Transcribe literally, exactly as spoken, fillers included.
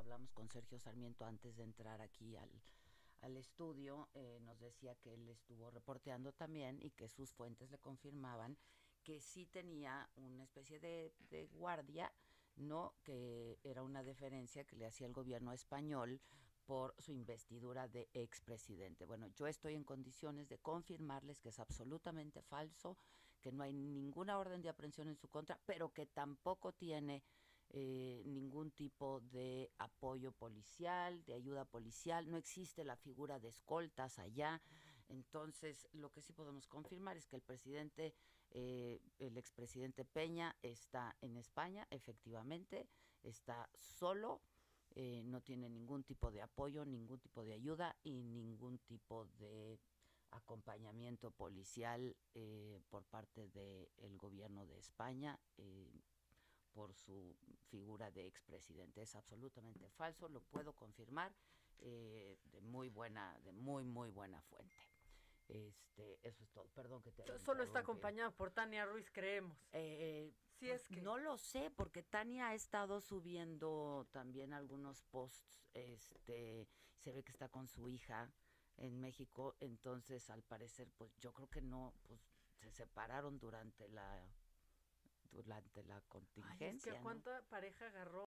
hablamos con Sergio Sarmiento antes de entrar aquí al, al estudio, eh, nos decía que él estuvo reporteando también y que sus fuentes le confirmaban que sí tenía una especie de, de guardia, no, que era una deferencia que le hacía el gobierno español por su investidura de expresidente. Bueno, yo estoy en condiciones de confirmarles que es absolutamente falso, que no hay ninguna orden de aprehensión en su contra, pero que tampoco tiene eh, ningún tipo de apoyo policial, de ayuda policial, no existe la figura de escoltas allá. Entonces, lo que sí podemos confirmar es que el presidente, eh, el expresidente Peña está en España, efectivamente, está solo, eh, no tiene ningún tipo de apoyo, ningún tipo de ayuda y ningún tipo de acompañamiento policial eh, por parte del gobierno de España eh, por su figura de expresidente. Es absolutamente falso, lo puedo confirmar eh, de muy buena, de muy muy buena fuente. Este, eso es todo. Perdón que te haya Solo está interrumpido. acompañado por Tania Ruiz, creemos. Eh, Si pues es que. no lo sé, porque Tania ha estado subiendo también algunos posts, este, se ve que está con su hija en México, entonces al parecer, pues yo creo que no, pues se separaron durante la durante la Ay, es que a contingencia, ¿no? cuánta pareja agarró